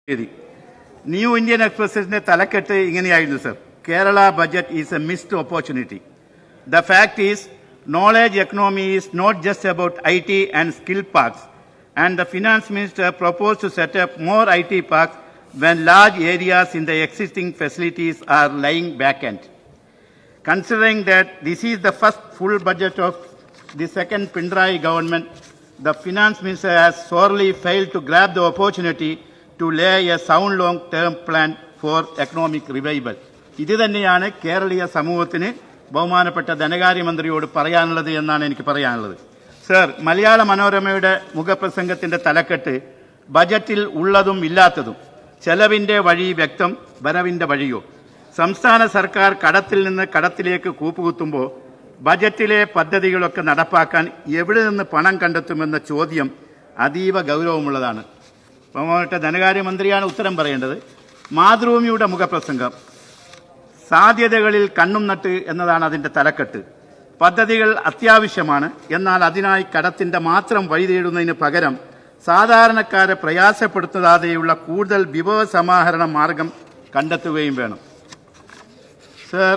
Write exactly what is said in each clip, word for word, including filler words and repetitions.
New Indian Express's തലക്കെട്ട് ഇങ്ങനെയായിരുന്നു sir. Kerala budget is a missed opportunity. The fact is, knowledge economy is not just about I T and skill parks, and the finance minister proposed to set up more I T parks when large areas in the existing facilities are lying vacant. Considering that this is the first full budget of the second Pinarayi government, the finance minister has sorely failed to grab the opportunity to lay a sound long-term plan for economic revival. ഇത് തന്നെയാണ് കേരളീയ സമൂഹത്തിന് ബഹുമാനപ്പെട്ട ധനകാര്യമന്ത്രിയോട് പറയാനുള്ളത് എന്നാണ് എനിക്ക് പറയാനുള്ളത്. Sir, മലയാള മനോരമയുടെ മുഖപ്രസംഗത്തിന്റെ തലക്കെട്ട് ബജറ്റിൽ ഉള്ളതും ഇല്ലാത്തതും, ചെലവിന്റെ വഴി വ്യക്തം, വരവിന്റെ വഴിയോ. സംസ്ഥാന സർക്കാർ കടത്തിൽ നിന്ന് കടത്തിലേക്ക് കൂപ്പുകുത്തുമ്പോൾ ബജറ്റിലെ പദ്ധതികളൊക്കെ നടപ്പാക്കാൻ എവിടെ നിന്ന് പണം കണ്ടെത്തുമെന്ന ചോദ്യം അതീവ ഗൗരവമുള്ളതാണ്. ബഹുമാനപ്പെട്ട ധനകാര്യമന്ത്രിയാണ് ഉത്തരം പറയേണ്ടത്. മാതൃഭൂമിയുടെ മുഖപ്രസംഗം സാധ്യതകളിൽ കണ്ണും നട്ട് എന്നതാണ് അതിന്റെ തലക്കെട്ട്. പദ്ധതികൾ അത്യാവശ്യമാണ്, എന്നാൽ അതിനായി കടത്തിന്റെ മാത്രം വഴി തേടുന്നതിന് പകരം സാധാരണക്കാരെ പ്രയാസപ്പെടുത്താതെയുള്ള കൂടുതൽ വിഭവ സമാഹരണ മാർഗം കണ്ടെത്തുകയും വേണം. സർ,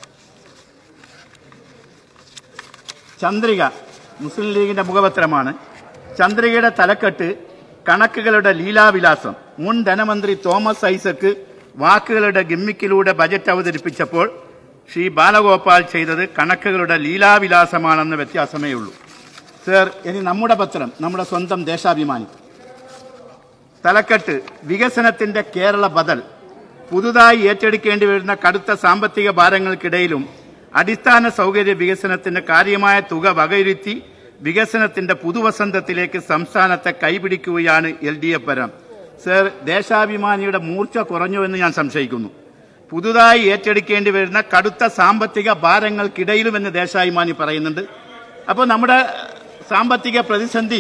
ചന്ദ്രിക മുസ്ലിം ലീഗിന്റെ മുഖപത്രമാണ്. ചന്ദ്രികയുടെ തലക്കെട്ട് കണക്കുകളുടെ ലീലാവിലാസം. മുൻ ധനമന്ത്രി തോമസ് ഐസക്ക് വാക്കുകളുടെ ഗിമ്മിക്കിലൂടെ ബജറ്റ് അവതരിപ്പിച്ചപ്പോൾ ശ്രീ ബാലഗോപാൽ ചെയ്തത് കണക്കുകളുടെ ലീലാവിലാസമാണെന്ന വ്യത്യാസമേ ഉള്ളൂ. സർ, ഇനി നമ്മുടെ പത്രം, നമ്മുടെ സ്വന്തം ദേശാഭിമാനി, തലക്കെട്ട് വികസനത്തിന്റെ കേരള ബദൽ. പുതുതായി ഏറ്റെടുക്കേണ്ടി വരുന്ന കടുത്ത സാമ്പത്തിക ഭാരങ്ങൾക്കിടയിലും അടിസ്ഥാന സൗകര്യ വികസനത്തിന് കാര്യമായ തുക വകയിരുത്തി വികസനത്തിന്റെ പുതുവസന്തത്തിലേക്ക് സംസ്ഥാനത്തെ കൈപിടിക്കുകയാണ് എൽ ഡി എഫ് ഭരണം. സർ, ദേശാഭിമാനിയുടെ മൂർച്ച കുറഞ്ഞുവെന്ന് ഞാൻ സംശയിക്കുന്നു. പുതുതായി ഏറ്റെടുക്കേണ്ടി വരുന്ന കടുത്ത സാമ്പത്തിക ഭാരങ്ങൾക്കിടയിലും എന്ന് ദേശാഭിമാനി പറയുന്നുണ്ട്. അപ്പോൾ നമ്മുടെ സാമ്പത്തിക പ്രതിസന്ധി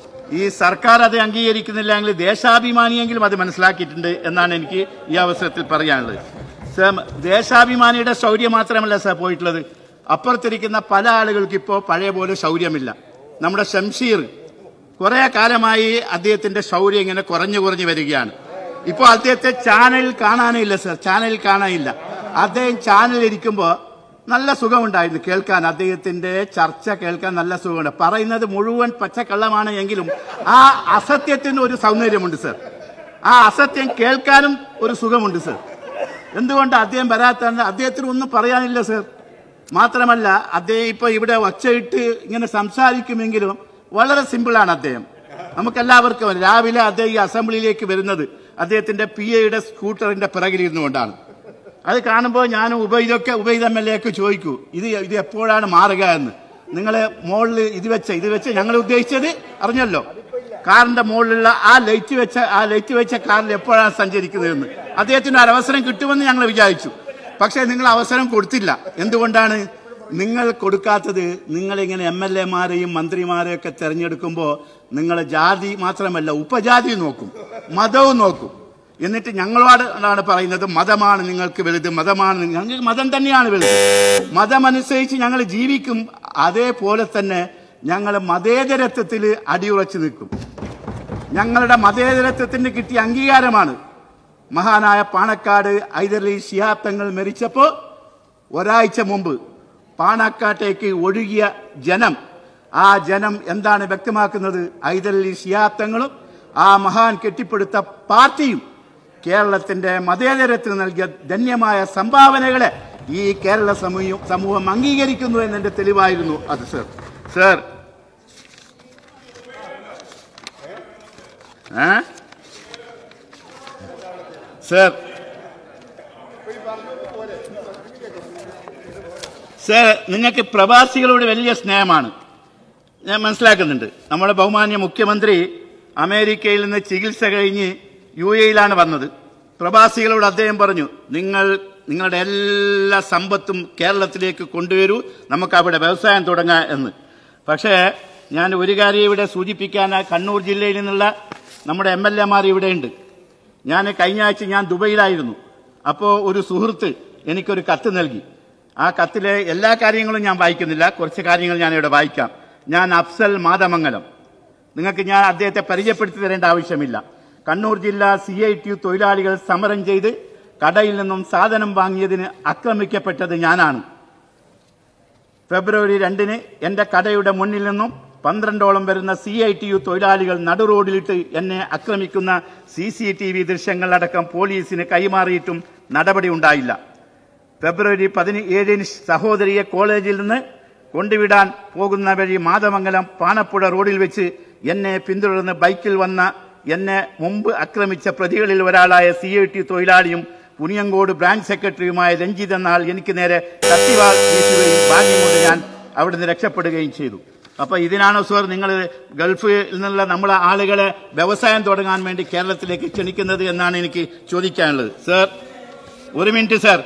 ഈ സർക്കാർ അത് അംഗീകരിക്കുന്നില്ലെങ്കിൽ ദേശാഭിമാനിയെങ്കിലും അത് മനസ്സിലാക്കിയിട്ടുണ്ട് എന്നാണ് എനിക്ക് ഈ അവസരത്തിൽ പറയാനുള്ളത്. സർ, ദേശാഭിമാനിയുടെ ശൗര്യം മാത്രമല്ല സർ പോയിട്ടുള്ളത്, അപ്പുറത്തിരിക്കുന്ന പല ആളുകൾക്ക് ഇപ്പോൾ പഴയ പോലെ ശൗര്യമില്ല. നമ്മുടെ ഷംഷീർ കുറെ കാലമായി അദ്ദേഹത്തിന്റെ ശൗര്യം ഇങ്ങനെ കുറഞ്ഞു കുറഞ്ഞു വരികയാണ്. ഇപ്പോൾ അദ്ദേഹത്തെ ചാനലിൽ കാണാനില്ല സർ, ചാനലിൽ കാണാനില്ല. അദ്ദേഹം ചാനലിൽ ഇരിക്കുമ്പോൾ നല്ല സുഖമുണ്ടായിരുന്നു കേൾക്കാൻ, അദ്ദേഹത്തിന്റെ ചർച്ച കേൾക്കാൻ നല്ല സുഖമുണ്ട്. പറയുന്നത് മുഴുവൻ പച്ചക്കള്ളമാണ് എങ്കിലും ആ അസത്യത്തിന് ഒരു സൗന്ദര്യമുണ്ട് സർ, ആ അസത്യം കേൾക്കാനും ഒരു സുഖമുണ്ട് സർ. എന്തുകൊണ്ട് അദ്ദേഹം വരാത്ത? അദ്ദേഹത്തിന് ഒന്നും പറയാനില്ല സർ. മാത്രമല്ല, അദ്ദേഹം ഇപ്പൊ ഇവിടെ ഒച്ചയിട്ട് ഇങ്ങനെ സംസാരിക്കുമെങ്കിലും വളരെ സിമ്പിളാണ് അദ്ദേഹം. നമുക്കെല്ലാവർക്കും രാവിലെ അദ്ദേഹം ഈ അസംബ്ലിയിലേക്ക് വരുന്നത് അദ്ദേഹത്തിന്റെ പി എയുടെ സ്കൂട്ടറിന്റെ പിറകിലിരുന്നു കൊണ്ടാണ്. അത് കാണുമ്പോൾ ഞാൻ ഉപയിതൊക്കെ ഉപയിത എം എൽ എക്ക് ചോദിക്കൂ, ഇത് ഇത് എപ്പോഴാണ് മാറുക എന്ന്. നിങ്ങളെ മുകളിൽ ഇത് വെച്ച ഇത് വെച്ച് ഞങ്ങൾ ഉദ്ദേശിച്ചത് അറിഞ്ഞല്ലോ, കാറിന്റെ മുകളിലുള്ള ആ ലൈറ്റ് വെച്ച ആ ലൈറ്റ് വെച്ച കാറിൽ എപ്പോഴാണ് സഞ്ചരിക്കുന്നതെന്ന്. അദ്ദേഹത്തിന് ഒരു അവസരം കിട്ടുമെന്ന് ഞങ്ങൾ വിചാരിച്ചു. പക്ഷേ നിങ്ങൾ അവസരം കൊടുത്തില്ല. എന്തുകൊണ്ടാണ് നിങ്ങൾ കൊടുക്കാത്തത്? നിങ്ങളിങ്ങനെ എം എൽ എമാരെയും മന്ത്രിമാരെയൊക്കെ തെരഞ്ഞെടുക്കുമ്പോൾ നിങ്ങൾ ജാതി മാത്രമല്ല ഉപജാതി നോക്കും, മതവും നോക്കും. എന്നിട്ട് ഞങ്ങളോടാണ് പറയുന്നത് മതമാണ് നിങ്ങൾക്ക് വലുത്, മതമാണ്. ഞങ്ങൾക്ക് മതം തന്നെയാണ് വലുത്. മതമനുസരിച്ച് ഞങ്ങൾ ജീവിക്കും. അതേപോലെ തന്നെ ഞങ്ങൾ മതേതരത്വത്തിൽ അടിയുറച്ചു നിൽക്കും. ഞങ്ങളുടെ മതേതരത്വത്തിന് കിട്ടിയ അംഗീകാരമാണ്. മഹാനായ പാണക്കാട് ഹൈദരലി ശിഹാബ് തങ്ങൾ മരിച്ചപ്പോൾ ഒരാഴ്ച മുമ്പ് പാണക്കാട്ടേക്ക് ഒഴുകിയ ജനം, ആ ജനം എന്താണ് വ്യക്തമാക്കുന്നത്? ഹൈദരലി ശിഹാബ് തങ്ങളും ആ മഹാൻ കെട്ടിപ്പടുത്ത പാർട്ടിയും കേരളത്തിന്റെ മതേതരത്തിന് നൽകിയ ധന്യമായ സംഭാവനകളെ ഈ കേരള സമൂഹം അംഗീകരിക്കുന്നു എന്നതിന്റെ തെളിവായിരുന്നു അത് സർ. സർ സർ സർ നിങ്ങൾക്ക് പ്രവാസികളോട് വലിയ സ്നേഹമാണ്, ഞാൻ മനസ്സിലാക്കുന്നുണ്ട്. നമ്മുടെ ബഹുമാന്യ മുഖ്യമന്ത്രി അമേരിക്കയിൽ നിന്ന് ചികിത്സ കഴിഞ്ഞ് യു എയിലാണ് വന്നത്. പ്രവാസികളോട് അദ്ദേഹം പറഞ്ഞു, നിങ്ങൾ നിങ്ങളുടെ എല്ലാ സമ്പത്തും കേരളത്തിലേക്ക് കൊണ്ടുവരൂ, നമുക്ക് അവിടെ വ്യവസായം തുടങ്ങാം എന്ന്. പക്ഷേ ഞാൻ ഒരു കാര്യം ഇവിടെ സൂചിപ്പിക്കാൻ, കണ്ണൂർ ജില്ലയിൽ നിന്നുള്ള നമ്മുടെ എം എൽ എമാർ ഇവിടെയുണ്ട്. ഞാൻ കഴിഞ്ഞ ആഴ്ച ഞാൻ ദുബൈയിലായിരുന്നു. അപ്പോൾ ഒരു സുഹൃത്ത് എനിക്കൊരു കത്ത് നൽകി. ആ കത്തിലെ എല്ലാ കാര്യങ്ങളും ഞാൻ വായിക്കുന്നില്ല, കുറച്ച് കാര്യങ്ങൾ ഞാൻ ഇവിടെ വായിക്കാം. ഞാൻ അഫ്സൽ മാതമംഗലം, നിങ്ങൾക്ക് ഞാൻ അദ്ദേഹത്തെ പരിചയപ്പെടുത്തി തരേണ്ട ആവശ്യമില്ല. കണ്ണൂർ ജില്ലാ സി ഐ ടി യു തൊഴിലാളികൾ സമരം ചെയ്ത് കടയിൽ നിന്നും സാധനം വാങ്ങിയതിന് ആക്രമിക്കപ്പെട്ടത് ഞാനാണ്. ഫെബ്രുവരി രണ്ടിന് എന്റെ കടയുടെ മുന്നിൽ നിന്നും പന്ത്രണ്ടോളം വരുന്ന സി ഐ ടി യു തൊഴിലാളികൾ നടുറോഡിലിട്ട് എന്നെ ആക്രമിക്കുന്ന സി സി ടി വി ദൃശ്യങ്ങളടക്കം പോലീസിന് കൈമാറിയിട്ടും നടപടി ഉണ്ടായില്ല. ഫെബ്രുവരി പതിനേഴിന് സഹോദരിയെ കോളേജിൽ നിന്ന് കൊണ്ടുവിടാൻ പോകുന്ന വഴി മാതമംഗലം പാണപ്പുഴ റോഡിൽ വെച്ച് എന്നെ പിന്തുടർന്ന് ബൈക്കിൽ വന്ന എന്നെ മുമ്പ് ആക്രമിച്ച പ്രതികളിൽ ഒരാളായ സി ഐ ടി തൊഴിലാളിയും പുനിയങ്കോട് ബ്രാഞ്ച് സെക്രട്ടറിയുമായ രഞ്ജിത് എന്നാൽ എനിക്ക് നേരെ കത്തിവാൾ വീശുകയും ഭാഗ്യം കൊണ്ട് ഞാൻ അവിടുന്ന് രക്ഷപ്പെടുകയും ചെയ്തു. അപ്പൊ ഇതിനാണോ സാർ നിങ്ങൾ ഗൾഫിൽ നിന്നുള്ള നമ്മളെ ആളുകളെ വ്യവസായം തുടങ്ങാൻ വേണ്ടി കേരളത്തിലേക്ക് ക്ഷണിക്കുന്നത് എന്നാണ് എനിക്ക് ചോദിക്കാനുള്ളത്. സാർ ഒരു മിനിറ്റ് സാർ,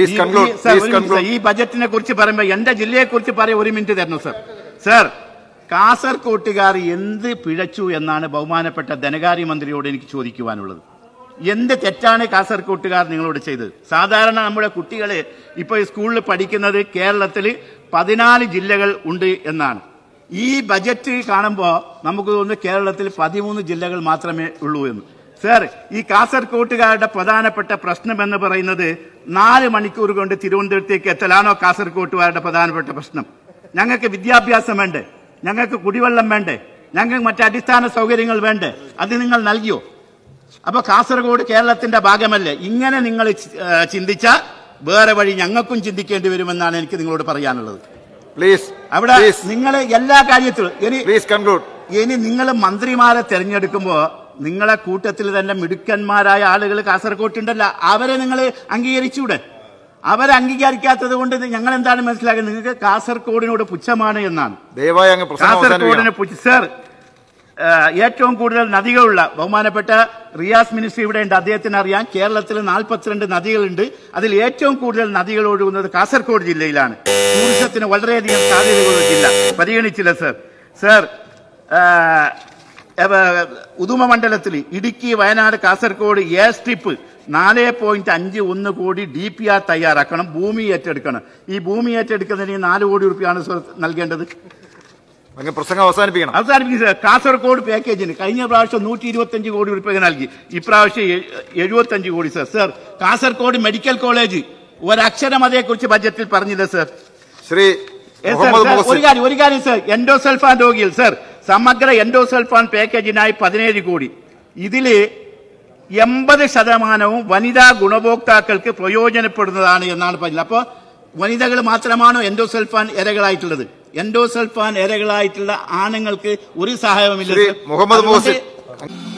ഈ ബജറ്റിനെ കുറിച്ച് പറയുമ്പോൾ എന്റെ ജില്ലയെ കുറിച്ച് പറയാൻ ഒരു മിനിറ്റ് തരണം സാർ. സാർ, കാസർകോട്ടുകാർ എന്ത് പിഴച്ചു എന്നാണ് ബഹുമാനപ്പെട്ട ധനകാര്യമന്ത്രിയോട് എനിക്ക് ചോദിക്കുവാനുള്ളത്. എന്ത് തെറ്റാണ് കാസർകോട്ടുകാർ നിങ്ങളോട് ചെയ്തത്? സാധാരണ നമ്മുടെ കുട്ടികളെ ഇപ്പൊ സ്കൂളിൽ പഠിക്കുന്നത് കേരളത്തിൽ പതിനാല് ജില്ലകൾ ഉണ്ട് എന്നാണ്. ഈ ബജറ്റ് കാണുമ്പോൾ നമുക്ക് തോന്നുന്നു കേരളത്തിൽ പതിമൂന്ന് ജില്ലകൾ മാത്രമേ ഉള്ളൂ എന്ന്. സർ, ഈ കാസർകോട്ടുകാരുടെ പ്രധാനപ്പെട്ട പ്രശ്നം എന്ന് പറയുന്നത് നാല് മണിക്കൂർ കൊണ്ട് തിരുവനന്തപുരത്തേക്ക് എത്തലാണോ കാസർകോട്ടുകാരുടെ പ്രധാനപ്പെട്ട പ്രശ്നം? ഞങ്ങൾക്ക് വിദ്യാഭ്യാസം വേണ്ടേ? ഞങ്ങൾക്ക് കുടിവെള്ളം വേണ്ടേ? ഞങ്ങൾക്ക് മറ്റ് അടിസ്ഥാന സൗകര്യങ്ങൾ വേണ്ടേ? അത് നിങ്ങൾ നൽകിയോ? അപ്പൊ കാസർഗോഡ് കേരളത്തിന്റെ ഭാഗമല്ലേ? ഇങ്ങനെ നിങ്ങൾ ചിന്തിച്ചാൽ വേറെ വഴി ഞങ്ങൾക്കും ചിന്തിക്കേണ്ടി വരുമെന്നാണ് എനിക്ക് നിങ്ങളോട് പറയാനുള്ളത്. പ്ലീസ്, അവിടെ നിങ്ങൾ എല്ലാ കാര്യത്തിലും ഇനി ഇനി നിങ്ങൾ മന്ത്രിമാരെ തെരഞ്ഞെടുക്കുമ്പോ നിങ്ങളെ കൂട്ടത്തിൽ തന്നെ മിടുക്കന്മാരായ ആളുകൾ കാസർഗോട്ടുണ്ടല്ലോ, അവരെ നിങ്ങൾ അംഗീകരിച്ചൂടെ? അവരെ അംഗീകരിക്കാത്തത് കൊണ്ട് ഞങ്ങൾ എന്താണ് മനസ്സിലാക്കുന്നത്? നിങ്ങൾക്ക് കാസർഗോഡിനോട് പുച്ഛമാണ് എന്നാണ്. കാസർഗോഡിന് പുച്ഛ സർ, ഏറ്റവും കൂടുതൽ നദികളുള്ള ബഹുമാനപ്പെട്ട റിയാസ് മിനിസ്റ്റർ ഇവിടെ ഉണ്ട്, അദ്ദേഹത്തിന് അറിയാം. കേരളത്തിൽ നാൽപ്പത്തിരണ്ട് നദികളുണ്ട്. അതിൽ ഏറ്റവും കൂടുതൽ നദികൾ ഒഴുകുന്നത് കാസർഗോഡ് ജില്ലയിലാണ്. ടൂറിസത്തിന് വളരെയധികം സാധ്യതകളുള്ള ജില്ല പരിഗണിച്ചില്ല സർ. സർ, ഉദുമ മണ്ഡലത്തിൽ ഇടുക്കി, വയനാട്, കാസർഗോഡ് എയർ സ്ട്രിപ്പ് നാല് പോയിന്റ് അഞ്ച് ഒന്ന് കോടി ഡി പി ആർ തയ്യാറാക്കണം, ഭൂമി ഏറ്റെടുക്കണം. ഈ ഭൂമി ഏറ്റെടുക്കുന്നതിന് നാല് കോടി രൂപയാണ് സർ നൽകേണ്ടത്. പ്രസംഗം അവസാനിപ്പിക്കണം അവസാനിപ്പിക്കണം കാസർഗോഡ് പാക്കേജിന് കഴിഞ്ഞ പ്രാവശ്യം നൂറ്റി ഇരുപത്തി അഞ്ച് കോടി രൂപ നൽകി, ഇപ്രാവശ്യം എഴുപത്തി അഞ്ച് കോടി sir. Sir, Kasaragod medical college ഒരക്ഷരം അതേക്കുറിച്ച് ബജറ്റിൽ പറഞ്ഞില്ല സർ. ശ്രീ ഒരു കാര്യം ഒരു കാര്യം സർ, എൻഡോസൾഫാൻ രോഗികൾ സർ, സമഗ്ര എൻഡോസൾഫാൻ പാക്കേജിനായി പതിനേഴ് കോടി. ഇതില് എൺപത് ശതമാനവും വനിതാ ഗുണഭോക്താക്കൾക്ക് പ്രയോജനപ്പെടുന്നതാണ് എന്നാണ് പറഞ്ഞത്. അപ്പോൾ വനിതകൾ മാത്രമാണോ എൻഡോസൾഫാൻ ഇരകളായിട്ടുള്ളത്? എൻഡോസൾഫാൻ ഇരകളായിട്ടുള്ള ആണുങ്ങൾക്ക് ഒരു സഹായവുമില്ല. മുഹമ്മദ്